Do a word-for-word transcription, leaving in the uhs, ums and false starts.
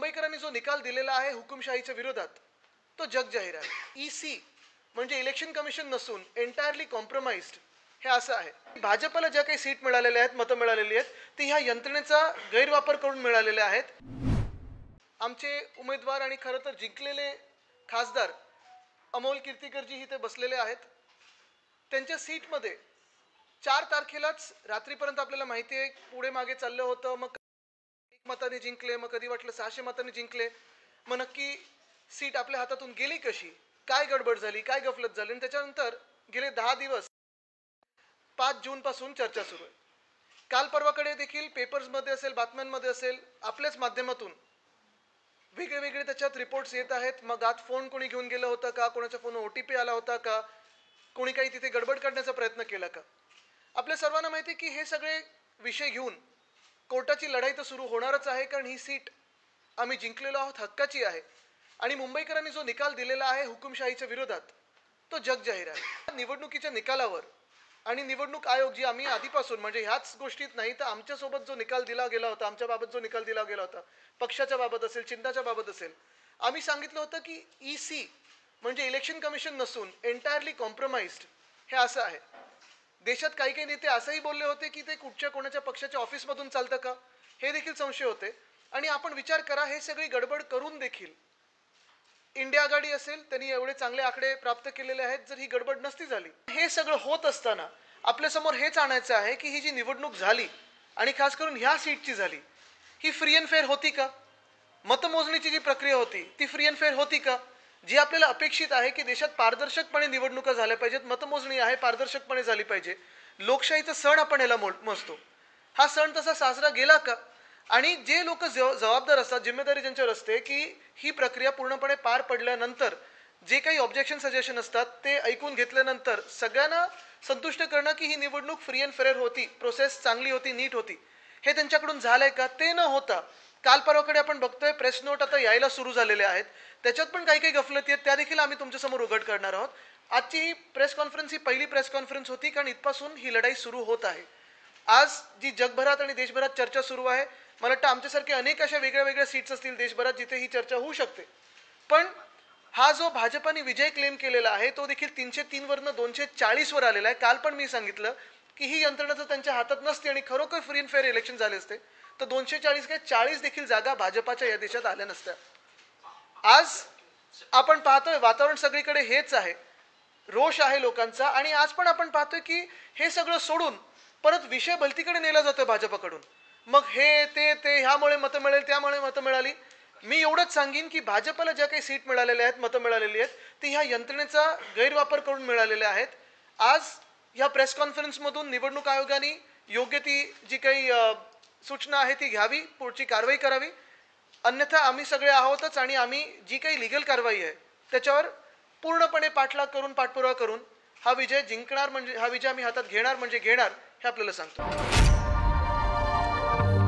मुंबईकरांनी जो निकाल दिलेला आहे हुकुमशाहीच्या विरोधात तो जगजाहीर आहे। ईसी म्हणजे इलेक्शन कमिशन नसून एंटायरली कॉम्प्रोमाइज्ड हे असं आहे। भाजपला ज्या काही सीट मिळालेल्या आहेत, मतं मिळालेली आहेत, ती ह्या यंत्रणेचा गैरवापर करून मिळालेल्या आहेत। आमचे उमेदवार आणि खरं तर जिंकलेले खासदार अमोल कीर्तिकरजी इथे बसलेले आहेत। त्यांच्या सीटमध्ये चार तारखेलाच रात्रीपर्यंत आपल्याला माहिती आहे पुढे मागे चाललं होतं। मग एक मताने जिंकले, मग कधी वाटलं सहाशे मतांनी जिंकले, मग नक्की सीट आपल्या हातातून गेली कशी, काय गडबड झाली, काय गफलत झाली। आणि त्याच्यानंतर गेले दहा दिवस पाच जून पासून चर्चा सुरू आहे। काल परवाकडे देखील पेपर्समध्ये असेल, बातम्यांमध्ये असेल, आपल्याच माध्यमातून वेगळे वेगळे त्याच्यात रिपोर्ट्स येत आहेत। मग आत फोन कोणी घेऊन गेलं होतं का, कोणाच्या फोनवर ओटीपी आला होता का, कोणी काही तिथे गडबड करण्याचा प्रयत्न केला का। आपल्या सर्वांना माहिती आहे की हे सगळे विषय घेऊन कोर्टाची लढाई तर सुरू होणारच आहे, कारण ही सीट आम्ही जिंकलेलो आहोत, हक्काची आहे। आणि मुंबईकरांनी जो निकाल दिलेला आहे हुकुमशाहीच्या विरोधात तो जगजाहीर आहे। निवडणुकीच्या निकालावर आणि निवडणूक आयोग जी आम्ही आधीपासून म्हणजे ह्याच गोष्टीत नाही तर आमच्यासोबत जो निकाल दिला गेला होता, आमच्या बाबत जो निकाल दिला गेला होता, पक्षाच्या बाबत असेल, चिन्हाच्या बाबत असेल, आम्ही सांगितलं होतं की ईसी म्हणजे इलेक्शन कमिशन नसून एंटायरली कॉम्प्रोमाइज्ड हे असं आहे। देशात काही काही नेते असंही बोलले होते की ते कुठच्या कोणाच्या पक्षाच्या ऑफिसमधून चालतं का, हे देखील संशय होते। आणि आपण विचार करा, हे सगळी गडबड करून देखील इंडिया आघाडी असेल, त्यांनी एवढे चांगले आकडे प्राप्त केलेले आहेत। जर ही गडबड नसती झाली, हे सगळं होत असताना आपल्यासमोर हेच आणायचं आहे की ही जी निवडणूक झाली आणि खास करून ह्या सीटची झाली, ही फ्री अँड फेअर होती का? मतमोजणीची जी प्रक्रिया होती ती फ्री अँड फेअर होती का? जी आपल्याला अपेक्षित आहे की देशात पारदर्शकपणे निवडणुका झाल्या पाहिजेत, मतमोजणी आहे पारदर्शकपणे झाली पाहिजे, लोकशाहीचा सण आपण याला मोजतो, हा सण तसा साजरा गेला का? आणि जे लोक जबाबदार असतात, जिम्मेदारी ज्यांच्यावर असते की ही प्रक्रिया पूर्णपणे पार पडल्यानंतर जे काही ऑब्जेक्शन सजेशन असतात ते ऐकून घेतल्यानंतर सगळ्यांना संतुष्ट करणं की ही निवडणूक फ्री अँड फेअर होती, प्रोसेस चांगली होती, नीट होती, हे त्यांच्याकडून झालंय का? ते न होता काल परवाकडे आपण बघतोय प्रेस नोट आता यायला सुरू झालेले आहेत, त्याच्यात पण काही काही गफलती आहेत, त्या देखील आम्ही तुमच्यासमोर उघड करणार आहोत। आजची ही प्रेस कॉन्फरन्स ही पहिली प्रेस कॉन्फरन्स होती, कारण इथपासून ही लढाई सुरू होत आहे। आज जी जगभरात आणि देशभरात चर्चा सुरू आहे, मला वाटतं आमच्यासारखे अनेक अशा वेगळ्या वेगळ्या सीट्स असतील देशभरात जिथे ही चर्चा होऊ शकते। पण हा जो भाजपाने विजय क्लेम केलेला आहे तो देखील तीनशे तीन वरनं दोनशे चाळीस वर आलेला आहे। काल पण मी सांगितलं की ही यंत्रणा जर त्यांच्या हातात नसते आणि खरोखर फ्री अँड फेअर इलेक्शन झाले असते तर दोनशे चाळीस काय चाळीस देखील जागा भाजपाच्या या देशात आल्या नसत्या। आज आपण पाहतोय वातावरण सगळीकडे हेच आहे, रोष आहे लोकांचा। आणि आज पण आपण पाहतोय की हे सगळं सोडून परत विषय भलतीकडे नेला जातोय भाजपाकडून। मग हे ते ते ह्यामुळे मतं मिळेल, त्यामुळे मतं मिळाली। मी एवढंच सांगेन की भाजपला ज्या काही सीट मिळालेल्या आहेत, मतं मिळालेली आहेत, ती ह्या यंत्रणेचा गैरवापर करून मिळालेल्या आहेत। आज ह्या प्रेस कॉन्फरन्समधून निवडणूक आयोगाने योग्य ती जी काही सूचना आहे ती घ्यावी, पुढची कारवाई करावी, अन्यथा आम्ही सगळे आहोतच आणि आम्ही जी काही लीगल कारवाई आहे त्याच्यावर पूर्णपणे पाठलाग करून पाठपुरावा करून हा विजय जिंकणार, म्हणजे हा विजय आम्ही हातात घेणार म्हणजे घेणार हे आपल्याला सांगतो।